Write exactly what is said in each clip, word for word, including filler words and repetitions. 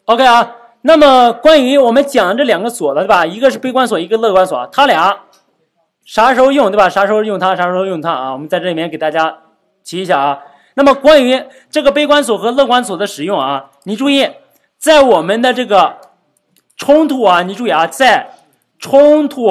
OK 啊，那么关于我们讲的这两个锁的，对吧？一个是悲观锁，一个乐观锁，它俩啥时候用，对吧？啥时候用它，啥时候用它啊？我们在这里面给大家提一下啊。那么关于这个悲观锁和乐观锁的使用啊，你注意，在我们的这个冲突啊，你注意啊，在冲突，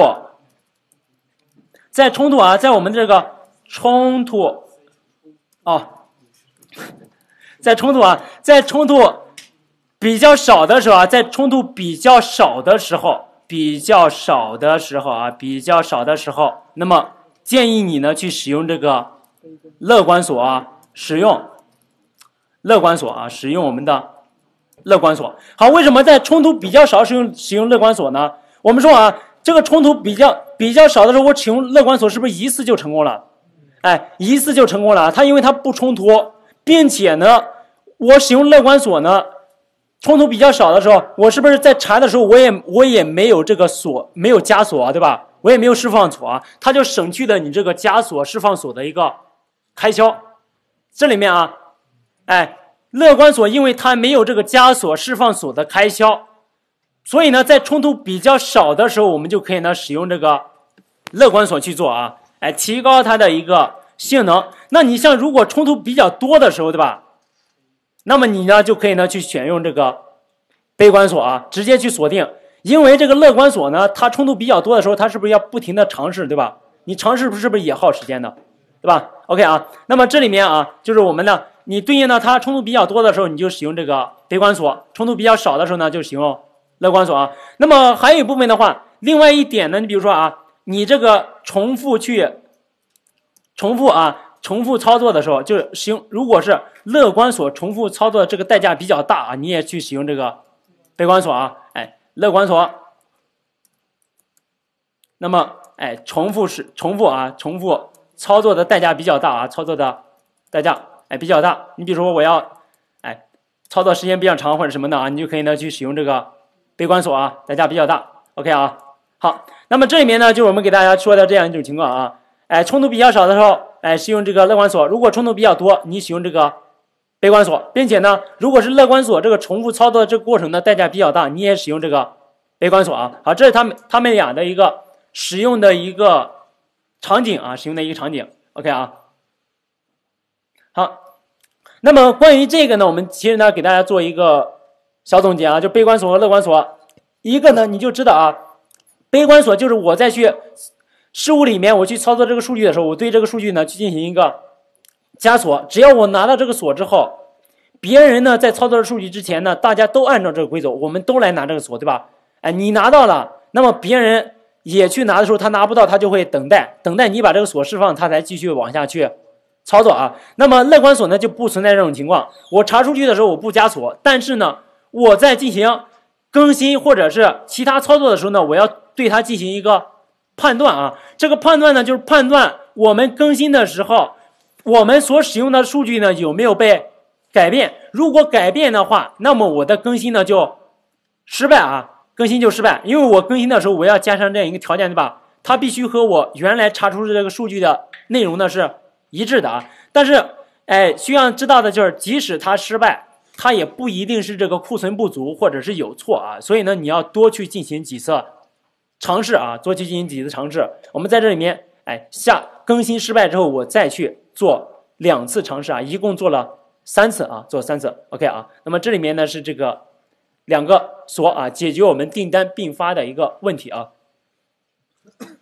在冲突啊，在我们的这个冲突哦，在冲突啊，在冲突比较少的时候啊，在冲突比较少的时候，比较少的时候啊，比较少的时候，那么建议你呢去使用这个乐观锁啊，使用乐观锁啊，使用我们的乐观锁。好，为什么在冲突比较少使用使用乐观锁呢？我们说啊，这个冲突比较比较少的时候，我使用乐观锁是不是一次就成功了？哎，一次就成功了。它因为它不冲突，并且呢，我使用乐观锁呢，冲突比较少的时候，我是不是在查的时候，我也我也没有这个锁，没有加锁啊，对吧？我也没有释放锁啊，它就省去了你这个加锁、释放锁的一个开销。这里面啊，哎，乐观锁因为它没有这个加锁、释放锁的开销，所以呢，在冲突比较少的时候，我们就可以呢使用这个乐观锁去做啊，哎，提高它的一个性能。那你像如果冲突比较多的时候，对吧？那么你呢就可以呢去选用这个悲观锁啊，直接去锁定。因为这个乐观锁呢，它冲突比较多的时候，它是不是要不停的尝试，对吧？你尝试是不是也耗时间的，对吧 ？OK 啊，那么这里面啊，就是我们呢，你对应呢它冲突比较多的时候，你就使用这个悲观锁；冲突比较少的时候呢，就使用乐观锁啊。那么还有一部分的话，另外一点呢，你比如说啊，你这个重复去重复啊，重复操作的时候，就是使用，如果是乐观锁重复操作的这个代价比较大啊，你也去使用这个悲观锁啊，哎。乐观锁，那么哎，重复是重复啊，重复操作的代价比较大啊，操作的代价哎比较大。你比如说我要哎操作时间比较长或者什么的啊，你就可以呢去使用这个悲观锁啊，代价比较大。OK 啊，好，那么这里面呢就是我们给大家说的这样一种情况啊，哎，冲突比较少的时候，哎，使用这个乐观锁；如果冲突比较多，你使用这个悲观锁，并且呢，如果是乐观锁这个重复操作的这个过程的代价比较大，你也使用这个悲观锁啊。好，这是他们他们俩的一个使用的一个场景啊，使用的一个场景。OK 啊，好，那么关于这个呢，我们其实呢给大家做一个小总结啊，就悲观锁和乐观锁。一个呢，你就知道啊，悲观锁就是我在去事物里面我去操作这个数据的时候，我对这个数据呢去进行一个加锁，只要我拿到这个锁之后，别人呢在操作数据之前呢，大家都按照这个规则，我们都来拿这个锁，对吧？哎，你拿到了，那么别人也去拿的时候，他拿不到，他就会等待，等待你把这个锁释放，他才继续往下去操作啊。那么乐观锁呢就不存在这种情况，我查数据的时候我不加锁，但是呢，我在进行更新或者是其他操作的时候呢，我要对它进行一个判断啊。这个判断呢，就是判断我们更新的时候，我们所使用的数据呢有没有被改变？如果改变的话，那么我的更新呢就失败啊，更新就失败，因为我更新的时候我要加上这样一个条件，对吧？它必须和我原来查出的这个数据的内容呢是一致的啊。但是，哎，需要知道的就是，即使它失败，它也不一定是这个库存不足或者是有错啊。所以呢，你要多去进行几次尝试啊，多去进行几次尝试。我们在这里面，哎，下更新失败之后，我再去做两次尝试啊，一共做了三次啊，做三次 ，OK 啊。那么这里面呢是这个两个锁啊，解决我们订单并发的一个问题啊。